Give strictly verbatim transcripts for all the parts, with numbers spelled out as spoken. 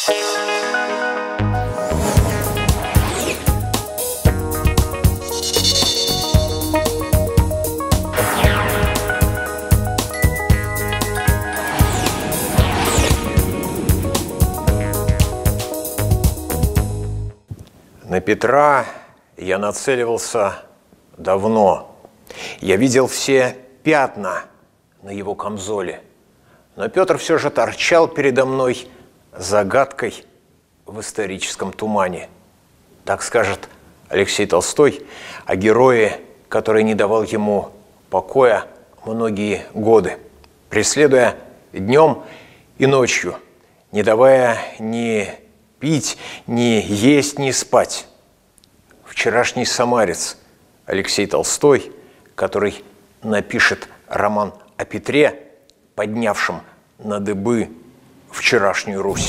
На Петра я нацеливался давно. Я видел все пятна на его камзоле. Но Петр все же торчал передо мной загадкой в историческом тумане. Так скажет Алексей Толстой о герое, который не давал ему покоя многие годы, преследуя днем и ночью, не давая ни пить, ни есть, ни спать. Вчерашний самарец Алексей Толстой, который напишет роман о Петре, поднявшем на дыбы вчерашнюю Русь.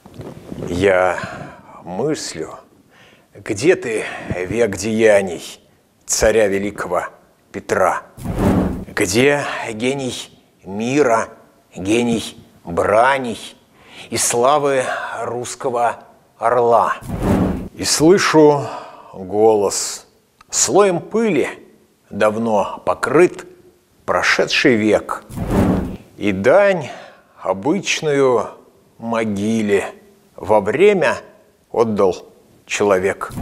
Я мыслю, где ты, век деяний царя великого Петра? Где гений мира, гений браней и славы русского орла? И слышу голос: слоем пыли давно покрыт прошедший век, и дань обычную могиле во время отдал человек.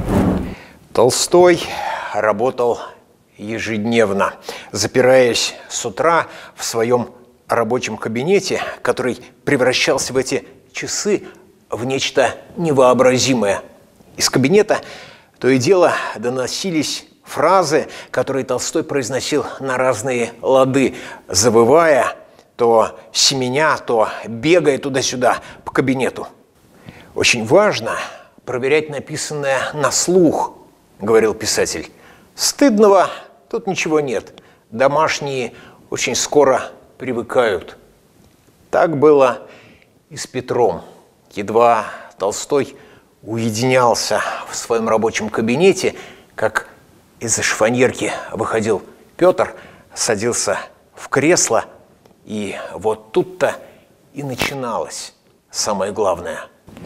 Толстой работал ежедневно, запираясь с утра в своем рабочем кабинете, который превращался в эти часы в нечто невообразимое. Из кабинета то и дело доносились фразы, которые Толстой произносил на разные лады, завывая, то семеня, то бегая туда-сюда по кабинету. «Очень важно проверять написанное на слух», — говорил писатель. «Стыдного тут ничего нет. Домашние очень скоро привыкают». Так было и с Петром. Едва Толстой уединялся в своем рабочем кабинете, как из-за шифоньерки выходил Петр, садился в кресло, и вот тут-то и начиналось самое главное.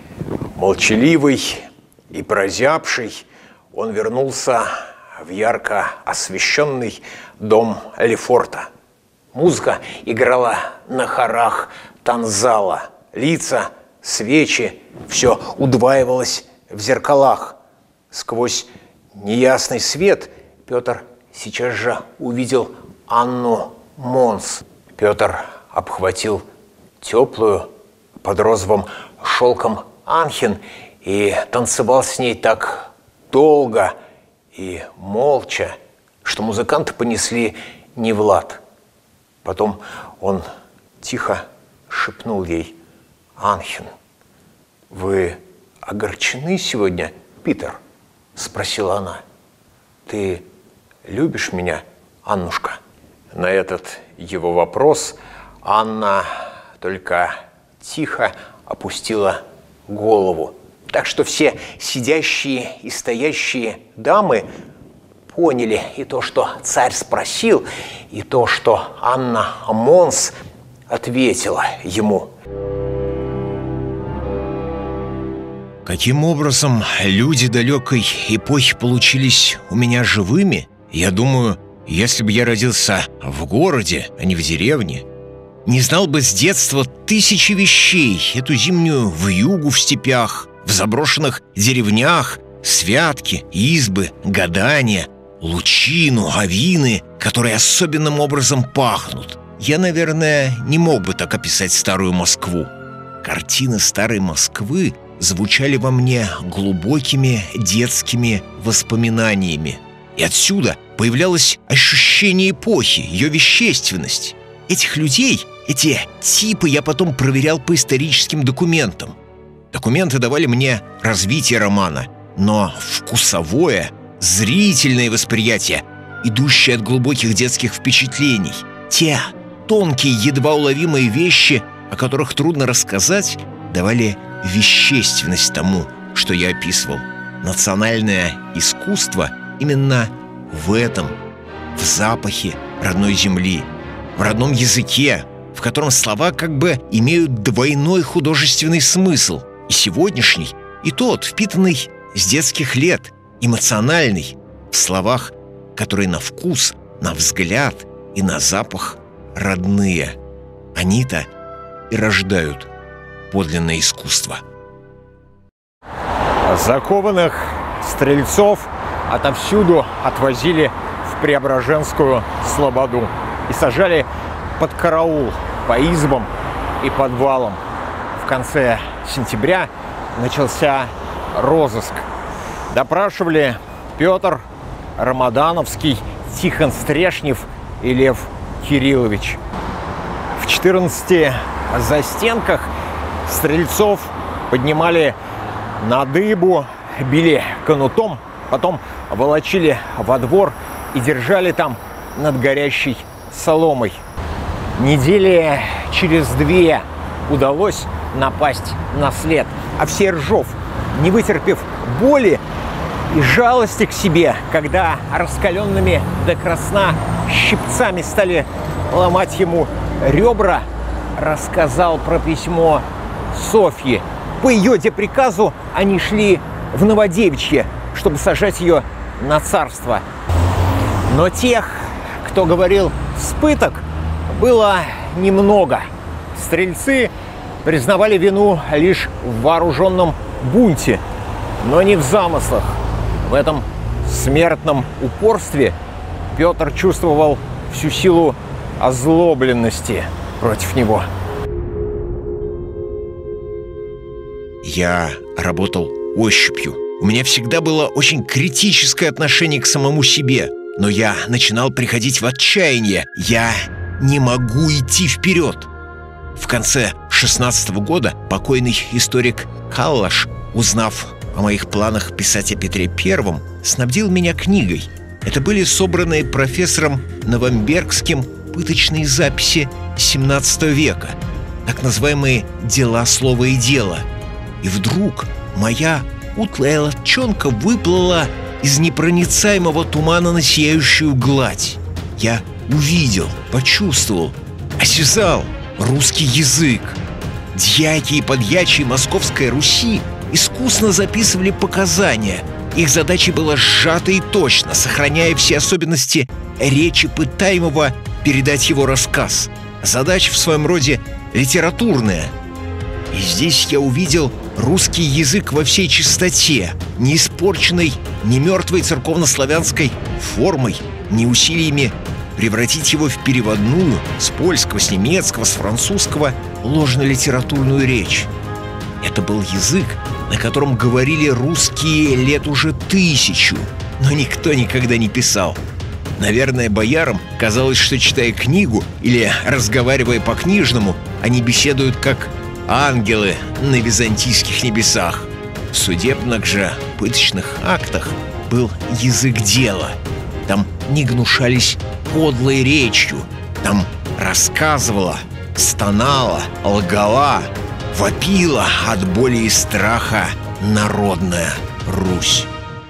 Молчаливый и прозябший, он вернулся в ярко освещенный дом Лефорта. Музыка играла на хорах танзала, лица, свечи, все удваивалось в зеркалах. Сквозь неясный свет Петр сейчас же увидел Анну Монс. Петр обхватил теплую под розовым шелком Анхен и танцевал с ней так долго и молча, что музыканты понесли не в лад. Потом он тихо шепнул ей: «Анхен, вы огорчены сегодня, Питер?» – спросила она. «Ты любишь меня, Аннушка?» На этот его вопрос Анна только тихо опустила голову. Так что все сидящие и стоящие дамы поняли и то, что царь спросил, и то, что Анна Монс ответила ему. Каким образом люди далекой эпохи получились у меня живыми? Я думаю, если бы я родился в городе, а не в деревне, не знал бы с детства тысячи вещей, эту зимнюю вьюгу в степях, в заброшенных деревнях, святки, избы, гадания, лучину, авины, которые особенным образом пахнут. Я, наверное, не мог бы так описать старую Москву. Картины старой Москвы звучали во мне глубокими детскими воспоминаниями. И отсюда появлялось ощущение эпохи, ее вещественность. Этих людей, эти типы я потом проверял по историческим документам. Документы давали мне развитие романа, но вкусовое, зрительное восприятие, идущее от глубоких детских впечатлений, те тонкие, едва уловимые вещи, о которых трудно рассказать, давали вещественность тому, что я описывал. Национальное искусство именно в этом, в запахе родной земли, в родном языке, в котором слова как бы имеют двойной художественный смысл. и сегодняшний, и тот, впитанный с детских лет, эмоциональный, в словах, которые на вкус, на взгляд и на запах родные. Они-то и рождают подлинное искусство. Закованных стрельцов отовсюду отвозили в Преображенскую слободу и сажали под караул по избам и подвалам. В конце сентября начался розыск. Допрашивали Петр Рамадановский, Тихон Стрешнев и Лев Кириллович. В четырнадцати застенках стрельцов поднимали на дыбу, били кнутом, потом волочили во двор и держали там над горящей соломой. Недели через две удалось напасть на след, а Всеержов, не вытерпев боли и жалости к себе, когда раскаленными до красна щипцами стали ломать ему ребра, рассказал про письмо Софьи. По ее приказу они шли в Новодевичье, чтобы сажать ее на царство. Но тех, кто говорил с пыток, было немного. Стрельцы признавали вину лишь в вооруженном бунте, но не в замыслах. В этом смертном упорстве Петр чувствовал всю силу озлобленности против него. Я работал ощупью. У меня всегда было очень критическое отношение к самому себе. Но я начинал приходить в отчаяние. Я не могу идти вперед. В конце шестнадцатого года покойный историк Каллаш, узнав о моих планах писать о Петре Первом, снабдил меня книгой. Это были собранные профессором Новомбергским пыточные записи семнадцатого века, так называемые «Дела, слово и дело». И вдруг моя утлая лодчонка выплыла из непроницаемого тумана на сияющую гладь. Я увидел, почувствовал, осязал русский язык. Дьяки и подьячие Московской Руси искусно записывали показания. Их задачей было сжато и точно, сохраняя все особенности речи пытаемого, передать его рассказ. Задача в своем роде литературная. И здесь я увидел русский язык во всей чистоте, не испорченный ни мертвой церковнославянской формой, ни усилиями превратить его в переводную с польского, с немецкого, с французского ложно-литературную речь. Это был язык, на котором говорили русские лет уже тысячу, но никто никогда не писал. Наверное, боярам казалось, что, читая книгу или разговаривая по-книжному, они беседуют как ангелы на византийских небесах. В судебных же пыточных актах был язык дела. Там не гнушались подлой речью. Там рассказывала, стонала, лгала, вопила от боли и страха народная Русь.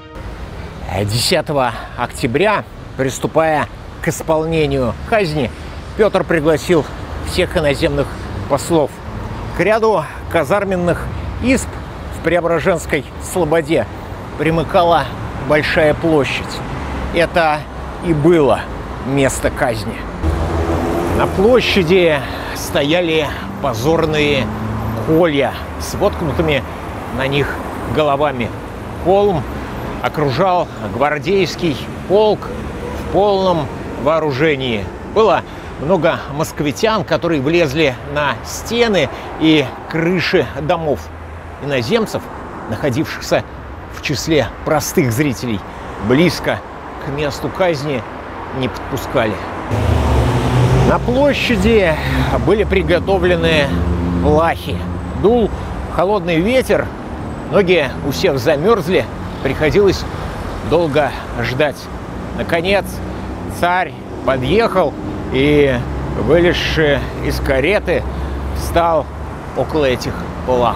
десятого октября, приступая к исполнению казни, Петр пригласил всех иноземных послов. К ряду казарменных изб в Преображенской слободе примыкала большая площадь. Это и было место казни. На площади стояли позорные колья с воткнутыми на них головами. Холм окружал гвардейский полк в полном вооружении. Было много московитян, которые влезли на стены и крыши домов. Иноземцев, находившихся в числе простых зрителей, близко к месту казни не подпускали. На площади были приготовлены плахи. Дул холодный ветер, ноги у всех замерзли, приходилось долго ждать. Наконец царь подъехал и, вылезши из кареты, встал около этих плах.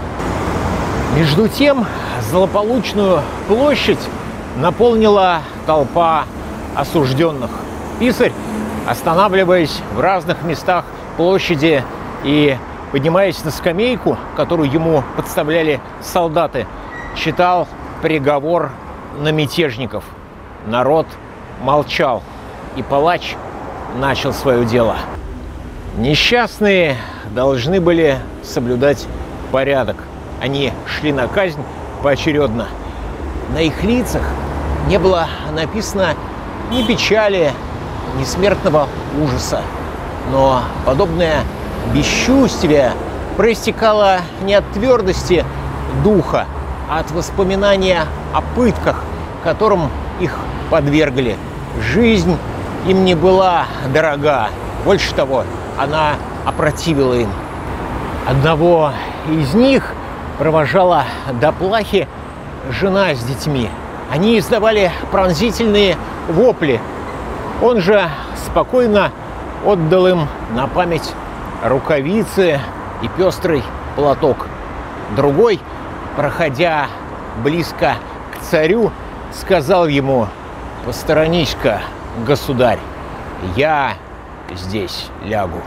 Между тем злополучную площадь наполнила толпа осужденных. Писарь, останавливаясь в разных местах площади и поднимаясь на скамейку, которую ему подставляли солдаты, читал приговор на мятежников. Народ молчал, и палач начал свое дело. Несчастные должны были соблюдать порядок. Они шли на казнь поочередно. На их лицах не было написано ни печали, ни смертного ужаса. Но подобное бесчувствие проистекало не от твердости духа, а от воспоминания о пытках, которым их подвергли. Жизнь им не была дорога. Больше того, она опротивила им. Одного из них провожала до плахи жена с детьми. Они издавали пронзительные вопли. Он же спокойно отдал им на память рукавицы и пестрый платок. Другой, проходя близко к царю, сказал ему: «Посторонись-ка, государь, я здесь лягу».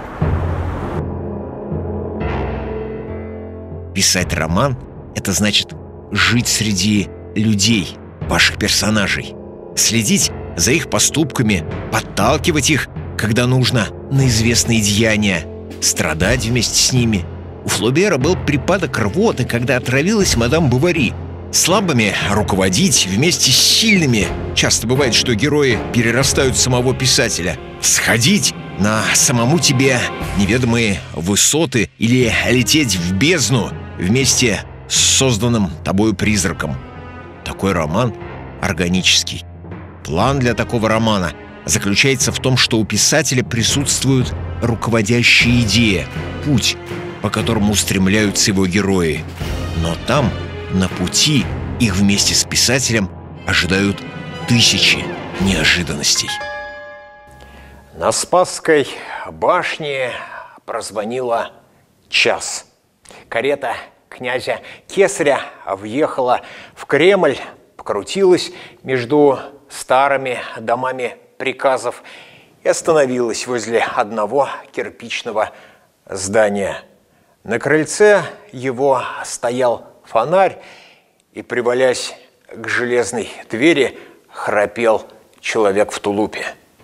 Писать роман – это значит жить среди людей, ваших персонажей, следить за их поступками, подталкивать их, когда нужно, на известные деяния, страдать вместе с ними. У Флобера был припадок рвоты, когда отравилась мадам Бовари. Слабыми руководить вместе с сильными. Часто бывает, что герои перерастают самого писателя. Сходить на самому тебе неведомые высоты или лететь в бездну вместе с созданным тобою призраком. Такой роман органический. План для такого романа заключается в том, что у писателя присутствует руководящая идея, путь, по которому устремляются его герои. Но там, на пути, их вместе с писателем ожидают тысячи неожиданностей. На Спасской башне прозвонила час. Карета князя Кесаря въехала в Кремль, покрутилась между старыми домами приказов и остановилась возле одного кирпичного здания. На крыльце его стоял фонарь, и, привалясь к железной двери, храпел человек в тулупе.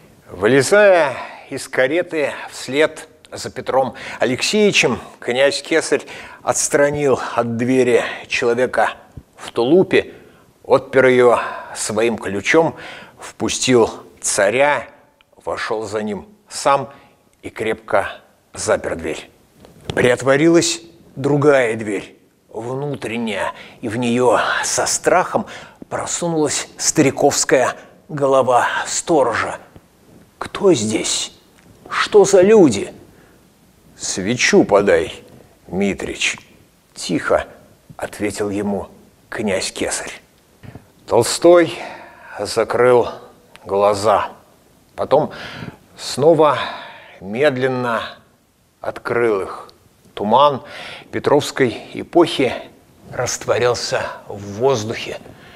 Вылезая из кареты вслед за Петром Алексеевичем, князь Кесарь отстранил от двери человека в тулупе, отпер ее своим ключом, впустил царя, вошел за ним сам и крепко запер дверь. Приотворилась другая дверь, внутренняя, и в нее со страхом просунулась стариковская голова сторожа. «Кто здесь? Что за люди?» «Свечу подай, Митрич», – тихо ответил ему князь Кесарь. Толстой закрыл глаза, потом снова медленно открыл их. Туман Петровской эпохи растворялся в воздухе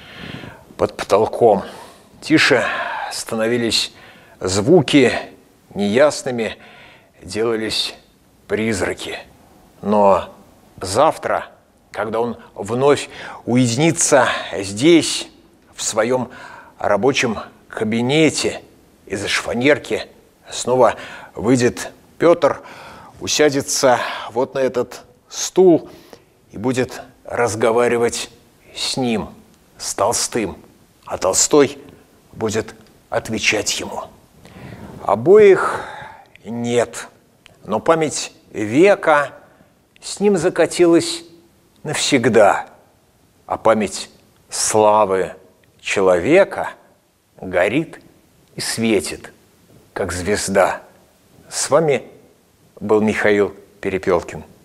под потолком. Тише становились звуки, неясными делались призраки. Но завтра, когда он вновь уединится здесь, в своем рабочем кабинете, из-за шифоньерки снова выйдет Петр, усядется вот на этот стул и будет разговаривать с ним, с Толстым, а Толстой будет отвечать ему. Обоих нет, но память века с ним закатилась навсегда, а память славы человека горит и светит, как звезда. С вами был Михаил Перепелкин.